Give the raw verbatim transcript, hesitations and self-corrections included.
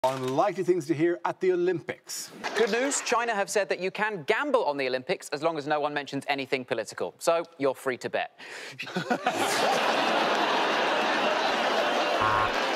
Unlikely things to hear at the Olympics. Good news, China have said that you can gamble on the Olympics as long as no one mentions anything political. So you're free to bet.